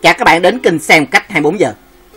Chào các bạn đến kênh xem cách 24 giờ.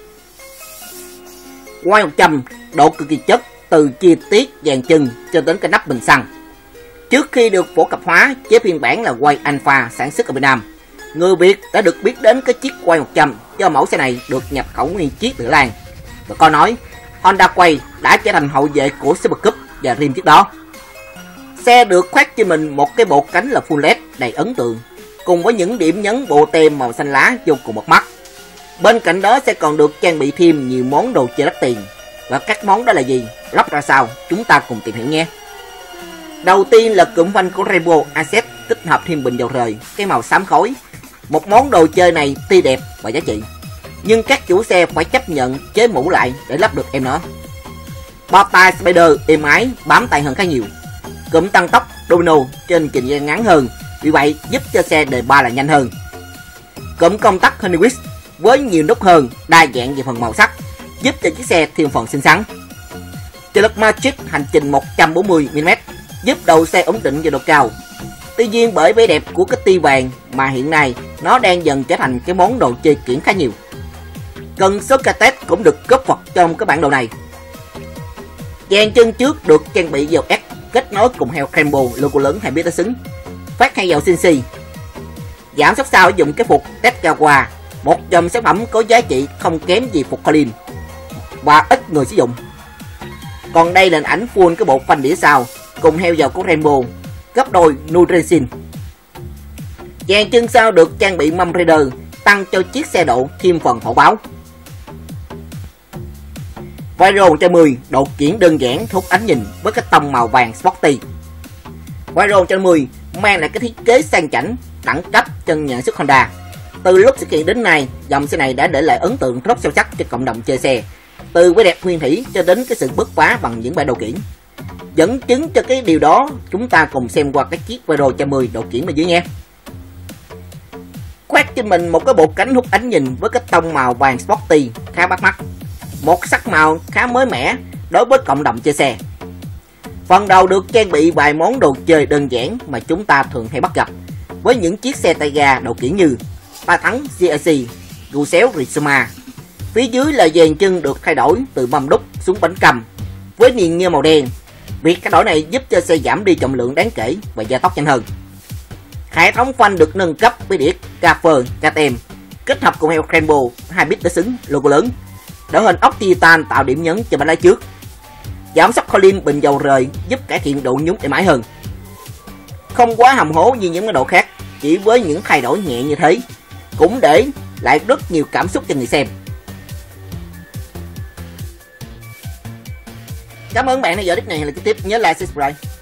Quay 100 độ cực kỳ chất từ chi tiết dàn chân cho đến cái nắp bình xăng. Trước khi được phổ cập hóa chế phiên bản là quay Alpha sản xuất ở Việt Nam, người Việt đã được biết đến cái chiếc quay 100 do mẫu xe này được nhập khẩu nguyên chiếc từ Lan. Và có nói Honda Quay đã trở thành hậu vệ của Super Cup và Rim trước đó. Xe được khoác trên mình một cái bộ cánh là full LED đầy ấn tượng, cùng với những điểm nhấn bộ tem màu xanh lá vô cùng bắt mắt. Bên cạnh đó sẽ còn được trang bị thêm nhiều món đồ chơi đắt tiền. Và các món đó là gì, lắp ra sao, chúng ta cùng tìm hiểu nhé. Đầu tiên là cụm phanh của Rainbow Asset tích hợp thêm bình dầu rời, cái màu xám khói. Một món đồ chơi này tuy đẹp và giá trị, nhưng các chủ xe phải chấp nhận chế mũ lại để lắp được em nó. Bao tay Spider êm ái, bám tay hơn khá nhiều. Cụm tăng tốc Domino trên trình gian ngắn hơn, vì vậy giúp cho xe đời ba là nhanh hơn. Cụm công tắc Honeywell với nhiều nút hơn, đa dạng về phần màu sắc, giúp cho chiếc xe thêm phần xinh xắn. Trợ lực Magic hành trình 140mm giúp đầu xe ổn định về độ cao. Tuy nhiên bởi vẻ đẹp của cái ti vàng mà hiện nay nó đang dần trở thành cái món đồ chơi kiển khá nhiều. Cần số catet cũng được góp vật trong cái bản đồ này. Dàn chân trước được trang bị dầu S kết nối cùng heo Rainbow logo lớn 2 biết xứng, phát hay dầu CNC. Giảm sóc sau dùng cái phục Tetgawa, một dòng sản phẩm có giá trị không kém gì phục Collins và ít người sử dụng. Còn đây là hình ảnh full cái bộ phanh đĩa sau cùng heo dầu của Rainbow, gấp đôi Nutrensin. Dàn chân sau được trang bị mâm radar tăng cho chiếc xe độ thêm phần hậu báo. Vairo 110 độ kiển đơn giản thu hút ánh nhìn với cái tông màu vàng sporty. Vairo 110 mang lại cái thiết kế sang chảnh, đẳng cấp chân nhận sức Honda. Từ lúc sự kiện đến nay, dòng xe này đã để lại ấn tượng rất sâu sắc cho cộng đồng chơi xe, từ vẻ đẹp nguyên thủy cho đến cái sự bứt phá bằng những bản đồ kiển. Dẫn chứng cho cái điều đó, chúng ta cùng xem qua cái chiếc Vairo 110 độ kiển bên dưới nha. Khoác trên mình một cái bộ cánh hút ánh nhìn với cái tông màu vàng sporty khá bắt mắt, một sắc màu khá mới mẻ đối với cộng đồng chơi xe. Phần đầu được trang bị vài món đồ chơi đơn giản mà chúng ta thường hay bắt gặp với những chiếc xe tay ga độ kiển như ba thắng GRC, gù xéo Rizoma. Phía dưới là dàn chân được thay đổi từ mâm đúc xuống bánh cầm với niền nghêu màu đen. Việc thay đổi này giúp cho xe giảm đi trọng lượng đáng kể và gia tốc nhanh hơn. Hệ thống phanh được nâng cấp với đĩa Caffer KTM kết hợp cùng heo Rainbow 2 bit để xứng logo lớn, đỡ hình ốc titan tạo điểm nhấn cho bánh lái trước. Giảm sóc Collins bình dầu rời giúp cải thiện độ nhúng êm ái hơn. Không quá hầm hố như những cái độ khác, chỉ với những thay đổi nhẹ như thế cũng để lại rất nhiều cảm xúc cho người xem. Cảm ơn bạn đã theo dõi clip này, hẹn gặp lại tiếp, nhớ like, subscribe.